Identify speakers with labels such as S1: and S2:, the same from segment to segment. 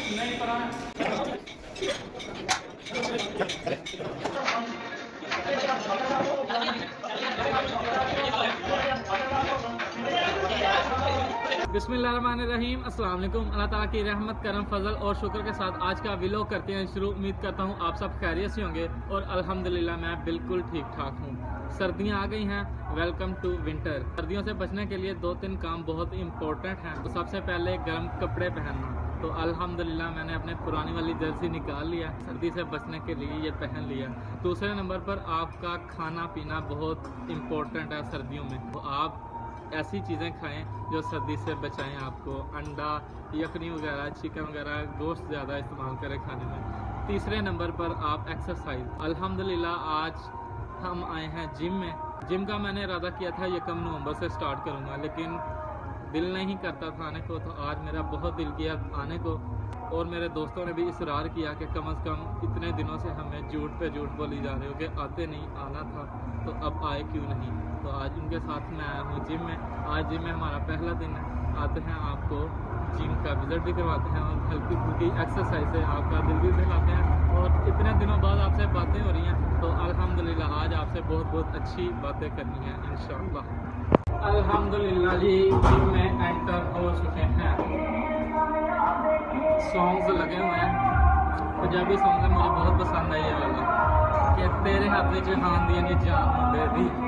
S1: नहीं पढ़ा। बिस्मिल्लाहिर्रहमानिर्रहीम। अस्सलाम वालेकुम। अल्लाह ताला की रहमत करम फजल और शुक्र के साथ आज का व्लॉग करते हैं शुरू। उम्मीद करता हूँ आप सब खैरियत से होंगे और अल्हम्दुलिल्लाह मैं बिल्कुल ठीक ठाक हूँ। सर्दियाँ आ गई हैं, वेलकम टू विंटर। सर्दियों से बचने के लिए 2-3 काम बहुत इंपॉर्टेंट हैं। तो सबसे पहले गर्म कपड़े पहनना। तो अल्हम्दुलिल्लाह मैंने अपने पुरानी वाली जर्सी निकाल लिया, सर्दी से बचने के लिए ये पहन लिया। दूसरे नंबर पर आपका खाना पीना बहुत इम्पोर्टेंट है सर्दियों में। तो आप ऐसी चीज़ें खाएं जो सर्दी से बचाएं आपको। अंडा, यखनी वगैरह, चिकन वगैरह, गोश्त ज़्यादा इस्तेमाल करें खाने में। तीसरे नंबर पर आप एक्सरसाइज। अल्हम्दुलिल्लाह आज हम आए हैं जिम में। जिम का मैंने इरादा किया था 1 नवंबर से स्टार्ट करूँगा, लेकिन दिल नहीं करता था आने को। तो आज मेरा बहुत दिल किया आने को और मेरे दोस्तों ने भी इसरार किया कि कम से कम इतने दिनों से हमें झूठ पे झूठ बोली जा रहे हो कि आते नहीं, आना था तो अब आए क्यों नहीं। तो आज उनके साथ मैं आया हूँ जिम में। आज जिम में हमारा पहला दिन है। आते हैं आपको जिम का विजिट भी करवाते हैं और हल्की फुल्की एक्सरसाइज से आपका दिल भी बहलाते हैं। और इतने दिनों बाद आपसे बातें हो रही हैं तो अल्हम्दुलिल्लाह आज आपसे बहुत बहुत अच्छी बातें करनी है इंशाअल्लाह। अल्हम्दुलिल्लाह जी जिम में एंटर हो चुके हैं। सॉन्ग्स लगे हुए हैं, पंजाबी सॉन्ग है, मुझे बहुत पसंद है ये वाला कि तेरे हाथ में जहान दिए ने जान मुंडे दी।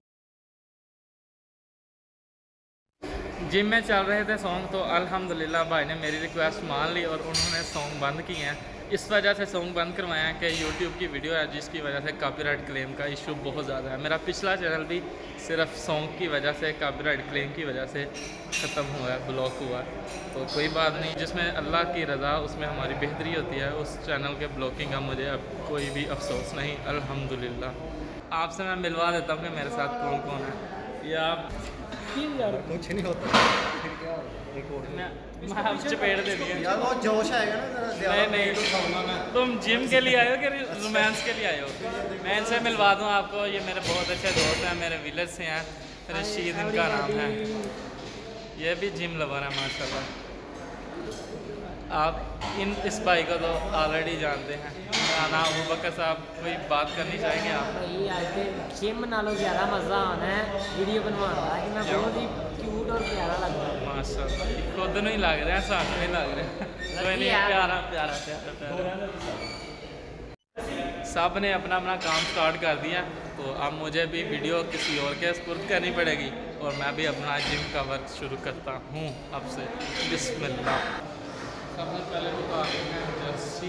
S1: जिम में चल रहे थे सॉन्ग तो अल्हम्दुलिल्लाह भाई ने मेरी रिक्वेस्ट मान ली और उन्होंने सॉन्ग बंद किए हैं। इस वजह से सॉन्ग बंद करवाया है कि यूट्यूब की वीडियो है जिसकी वजह से कॉपीराइट क्लेम का इशू बहुत ज़्यादा है। मेरा पिछला चैनल भी सिर्फ सॉन्ग की वजह से, कॉपीराइट क्लेम की वजह से ख़त्म हुआ है, ब्लॉक हुआ है। तो कोई बात नहीं, जिसमें अल्लाह की रज़ा उसमें हमारी बेहतरी होती है। उस चैनल के ब्लॉकिंग का मुझे अब कोई भी अफसोस नहीं अल्हम्दुलिल्लाह। आपसे मैं मिलवा देता हूँ कि मेरे साथ कौन कौन है। या
S2: कुछ नहीं होता, फिर क्या एक और
S1: मैं अब चपेट दे दिया
S2: यार वो जोश आएगा ना जरा ज्यादा।
S1: नहीं, तुम जिम के लिए आए हो कि रोमांस के लिए आए हो? मैं इनसे मिलवा दूँ आपको। ये मेरे बहुत अच्छे दोस्त हैं, मेरे विलेज से हैं। रशीद इनका नाम है। ये भी जिम लवर है माशाल्लाह। आप इस भाई को तो ऑलरेडी जानते हैं। नाना अबू बकर साहब, कोई बात करनी चाहेंगे आप?
S3: भाई आज जिम नालों ज़्यादा मज़ा आना है वीडियो बनवाना कि मैं बहुत ही क्यूट और प्यारा लग रहा है
S1: माशाल्लाह। खुद नहीं लग रहा है, साथ नहीं लग रहा है। कोई नहीं, प्यारा प्यारा प्यारा प्यारा। सब ने अपना अपना काम स्टार्ट कर दिया तो अब मुझे भी वीडियो किसी और के स्पुर्द करनी पड़ेगी और मैं भी अपना जिम का वर्क शुरू करता हूँ अब से। बिस्मिल्लाह। सबसे पहले उतारते हैं जर्सी।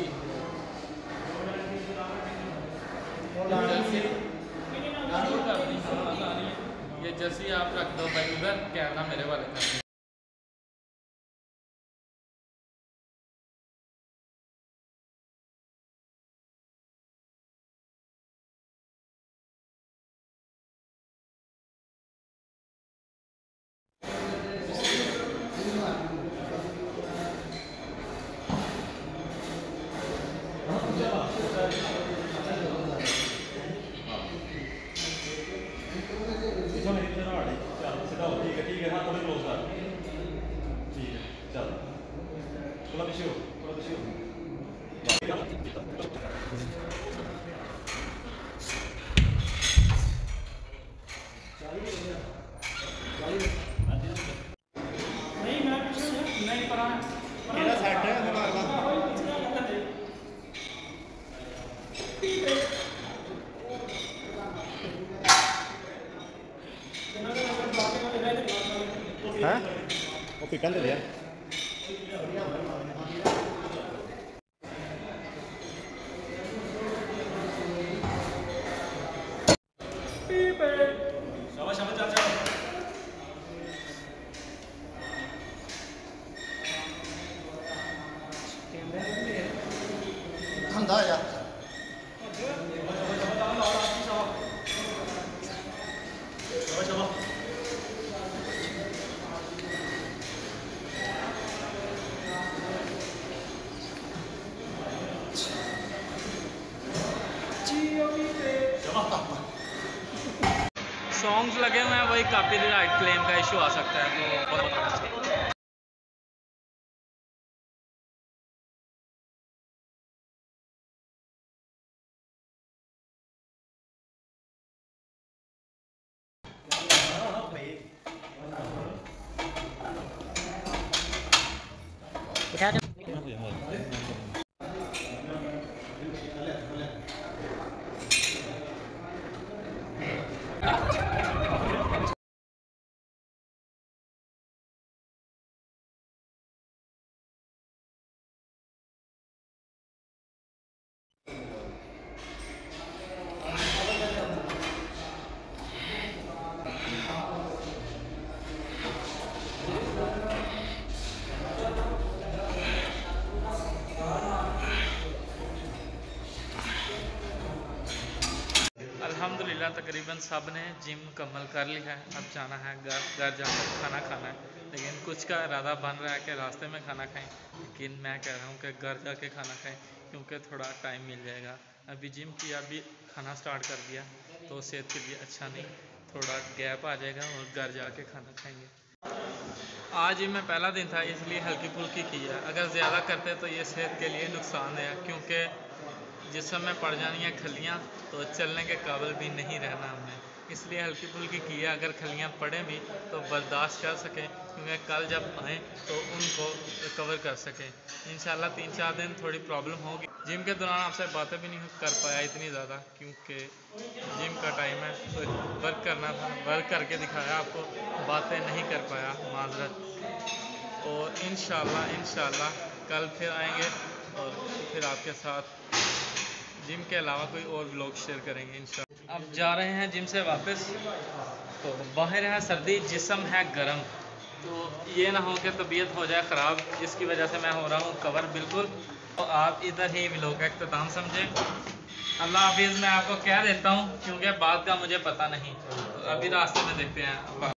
S1: ये जर्सी आप रख दो भाई उधर, कैमरा मेरे वाले कर।
S4: ठीक है, हाँ थोड़े क्लोज कर। ठीक है, चल थोड़ा पीछे हो, थोड़ा पीछे हो।
S1: नहीं मैं नहीं पढ़ा।
S2: मेरा सेट है तुम्हारा। हाँ वो पिकन दे दिया।
S4: शाबाश शाबाश, चल चल।
S2: धंधा यार
S1: सॉन्ग्स लगे हुए हैं, वही कॉपीराइट क्लेम का इशू आ सकता है तो
S3: उठा दो।
S1: अल्हम्दुलिल्लाह तकरीबन सब ने जिम मुकम्मल कर ली है। अब जाना है घर जाकर खाना खाना है। लेकिन कुछ का इरादा बन रहा है कि रास्ते में खाना खाएं, लेकिन मैं कह रहा हूँ कि घर जाके खाना खाएं क्योंकि थोड़ा टाइम मिल जाएगा। अभी जिम किया, अभी खाना स्टार्ट कर दिया तो सेहत के लिए अच्छा नहीं, थोड़ा गैप आ जाएगा और घर जाके खाना खाएंगे। आज ही मैं पहला दिन था इसलिए हल्की फुल्की की है। अगर ज़्यादा करते तो ये सेहत के लिए नुकसानदेह है, क्योंकि जिसम में पड़ जानी है खलियाँ तो चलने के काबिल भी नहीं रहना हमने, इसलिए हल्की फुल्की की है। अगर खलियाँ पड़े भी तो बर्दाश्त कर सकें, क्योंकि कल जब आएँ तो उनको रिकवर कर सकें। इंशाल्लाह 3-4 दिन थोड़ी प्रॉब्लम होगी। जिम के दौरान आपसे बातें भी नहीं कर पाया इतनी ज़्यादा, क्योंकि जिम का टाइम है तो वर्क करना था, वर्क करके दिखाया आपको, बातें नहीं कर पाया, माजरत। और इंशाल्लाह कल फिर आएंगे और फिर आपके साथ जिम के अलावा कोई और व्लॉग शेयर करेंगे इंशाल्लाह। अब जा रहे हैं जिम से वापस, तो बाहर है सर्दी, जिस्म है गर्म, तो ये ना हो कि तबीयत हो जाए ख़राब, इसकी वजह से मैं हो रहा हूँ कवर बिल्कुल। तो आप इधर ही व्लॉग का इख्तिताम समझें। अल्लाह हाफिज़ मैं आपको कह देता हूँ, क्योंकि बात का मुझे पता नहीं, तो अभी रास्ते में देखते हैं।